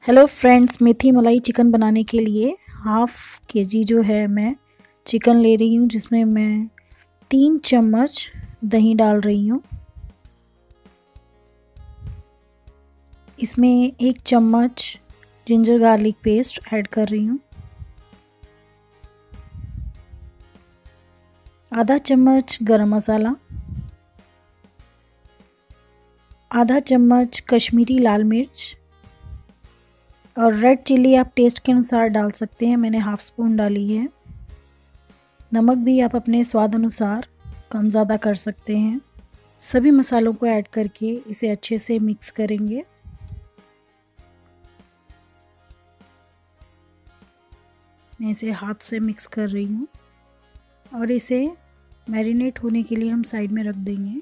Hello friends, मेथी मलाई chicken बनाने के लिए हाफ़ केजी जो है मैं चिकन ले रही हूँ, जिसमें मैं 3 चम्मच दही डाल रही हूँ। इसमें 1 चम्मच जिंजर गार्लिक पेस्ट ऐड कर रही हूँ। आधा चम्मच गरम मसाला, आधा चम्मच कश्मीरी लाल मिर्च और रेड चिल्ली आप टेस्ट के अनुसार डाल सकते हैं। मैंने हाफ़ स्पून डाली है। नमक भी आप अपने स्वाद अनुसार कम ज़्यादा कर सकते हैं। सभी मसालों को ऐड करके इसे अच्छे से मिक्स करेंगे। मैं इसे हाथ से मिक्स कर रही हूँ और इसे मैरिनेट होने के लिए हम साइड में रख देंगे।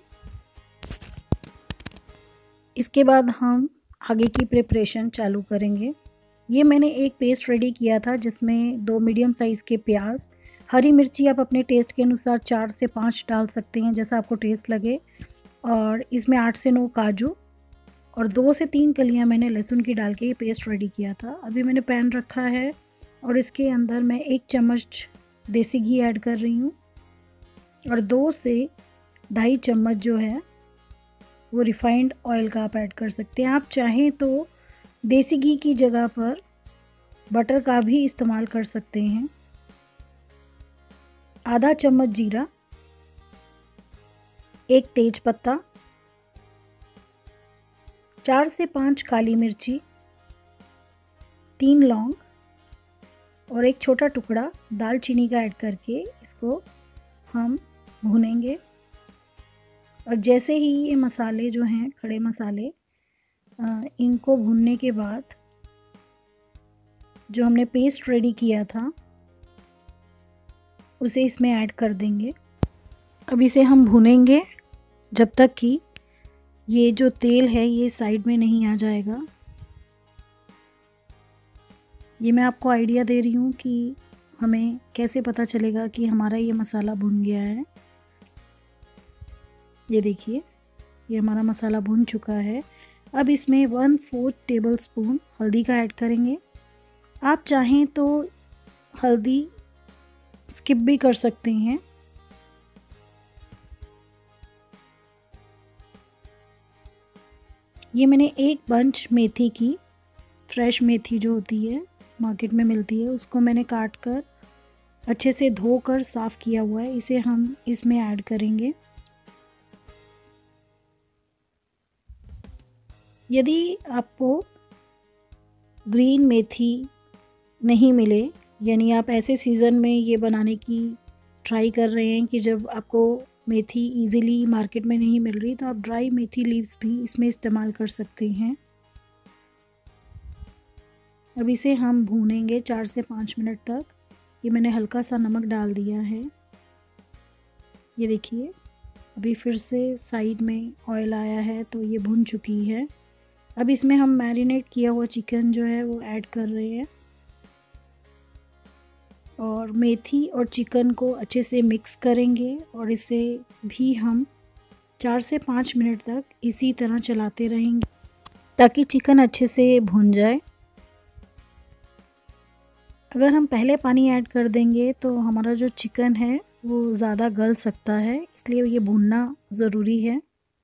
इसके बाद हम आगे की प्रिपरेशन चालू करेंगे। ये मैंने एक पेस्ट रेडी किया था, जिसमें 2 मीडियम साइज़ के प्याज, हरी मिर्ची आप अपने टेस्ट के अनुसार 4 से 5 डाल सकते हैं, जैसा आपको टेस्ट लगे। और इसमें 8 से 9 काजू और 2 से 3 कलियां मैंने लहसुन की डाल के ये पेस्ट रेडी किया था। अभी मैंने पैन रखा है और इसके अंदर मैं 1 चम्मच देसी घी ऐड कर रही हूँ और 2 से 2.5 चम्मच जो है वो रिफाइंड ऑयल का आप ऐड कर सकते हैं। आप चाहें तो देसी घी की जगह पर बटर का भी इस्तेमाल कर सकते हैं। आधा चम्मच जीरा, 1 तेज पत्ता, 4 से 5 काली मिर्ची, 3 लौंग और 1 छोटा टुकड़ा दालचीनी का ऐड करके इसको हम भूनेंगे। और जैसे ही ये मसाले जो हैं, खड़े मसाले, इनको भूनने के बाद जो हमने पेस्ट रेडी किया था उसे इसमें ऐड कर देंगे। अब इसे हम भूनेंगे जब तक कि ये जो तेल है ये साइड में नहीं आ जाएगा। ये मैं आपको आइडिया दे रही हूँ कि हमें कैसे पता चलेगा कि हमारा ये मसाला भुन गया है। ये देखिए, ये हमारा मसाला भुन चुका है। अब इसमें 1/4 टेबलस्पून हल्दी का ऐड करेंगे। आप चाहें तो हल्दी स्किप भी कर सकते हैं। ये मैंने 1 बंच मेथी की, फ्रेश मेथी जो होती है मार्केट में मिलती है, उसको मैंने काट कर अच्छे से धोकर साफ़ किया हुआ है। इसे हम इसमें ऐड करेंगे। यदि आपको ग्रीन मेथी नहीं मिले, यानी आप ऐसे सीज़न में ये बनाने की ट्राई कर रहे हैं कि जब आपको मेथी इजीली मार्केट में नहीं मिल रही, तो आप ड्राई मेथी लीव्स भी इसमें इस्तेमाल कर सकते हैं। अब इसे हम भूनेंगे 4 से 5 मिनट तक। ये मैंने हल्का सा नमक डाल दिया है। ये देखिए, अभी फिर से साइड में ऑयल आया है तो ये भुन चुकी है। अब इसमें हम मैरिनेट किया हुआ चिकन जो है वो ऐड कर रहे हैं और मेथी और चिकन को अच्छे से मिक्स करेंगे और इसे भी हम 4 से 5 मिनट तक इसी तरह चलाते रहेंगे ताकि चिकन अच्छे से भुन जाए। अगर हम पहले पानी ऐड कर देंगे तो हमारा जो चिकन है वो ज़्यादा गल सकता है, इसलिए ये भुनना ज़रूरी है।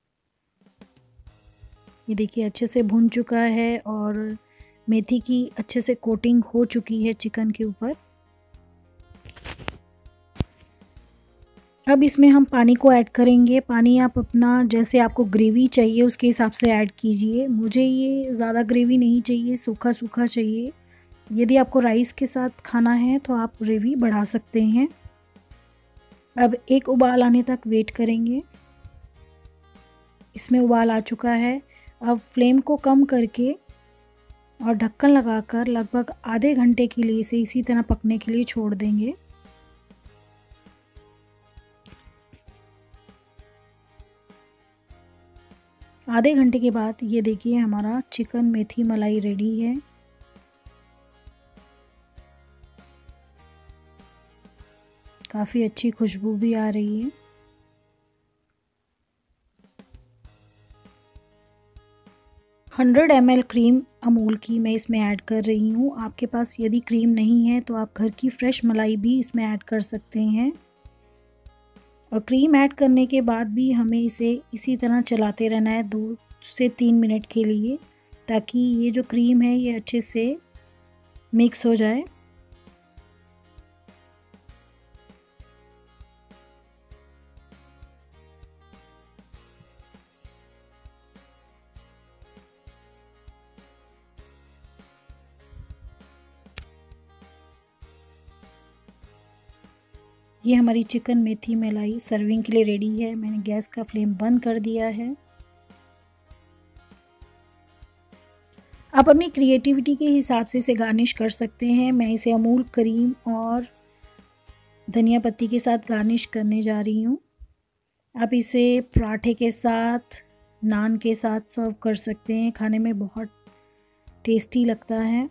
ये देखिए, अच्छे से भुन चुका है और मेथी की अच्छे से कोटिंग हो चुकी है चिकन के ऊपर। अब इसमें हम पानी को ऐड करेंगे। पानी आप अपना, जैसे आपको ग्रेवी चाहिए उसके हिसाब से ऐड कीजिए। मुझे ये ज़्यादा ग्रेवी नहीं चाहिए, सूखा सूखा चाहिए। यदि आपको राइस के साथ खाना है तो आप ग्रेवी बढ़ा सकते हैं। अब एक उबाल आने तक वेट करेंगे। इसमें उबाल आ चुका है। अब फ्लेम को कम करके और ढक्कन लगाकर लगभग आधे घंटे के लिए इसे इसी तरह पकने के लिए छोड़ देंगे। आधे घंटे के बाद ये देखिए, हमारा चिकन मेथी मलाई रेडी है। काफ़ी अच्छी खुशबू भी आ रही है। 100 ml क्रीम अमूल की मैं इसमें ऐड कर रही हूँ। आपके पास यदि क्रीम नहीं है तो आप घर की फ्रेश मलाई भी इसमें ऐड कर सकते हैं। और क्रीम ऐड करने के बाद भी हमें इसे इसी तरह चलाते रहना है 2 से 3 मिनट के लिए, ताकि ये जो क्रीम है ये अच्छे से मिक्स हो जाए। ये हमारी चिकन मेथी मलाई सर्विंग के लिए रेडी है। मैंने गैस का फ्लेम बंद कर दिया है। आप अपनी क्रिएटिविटी के हिसाब से इसे गार्निश कर सकते हैं। मैं इसे अमूल क्रीम और धनिया पत्ती के साथ गार्निश करने जा रही हूँ। आप इसे पराठे के साथ, नान के साथ सर्व कर सकते हैं। खाने में बहुत टेस्टी लगता है।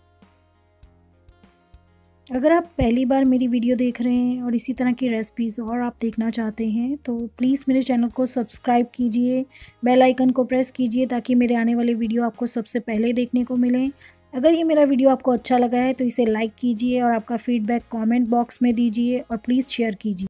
अगर आप पहली बार मेरी वीडियो देख रहे हैं और इसी तरह की रेसिपीज़ और आप देखना चाहते हैं तो प्लीज़ मेरे चैनल को सब्सक्राइब कीजिए, बेल आइकन को प्रेस कीजिए ताकि मेरे आने वाले वीडियो आपको सबसे पहले देखने को मिलें। अगर ये मेरा वीडियो आपको अच्छा लगा है तो इसे लाइक कीजिए और आपका फीडबैक कमेंट बॉक्स में दीजिए और प्लीज़ शेयर कीजिए।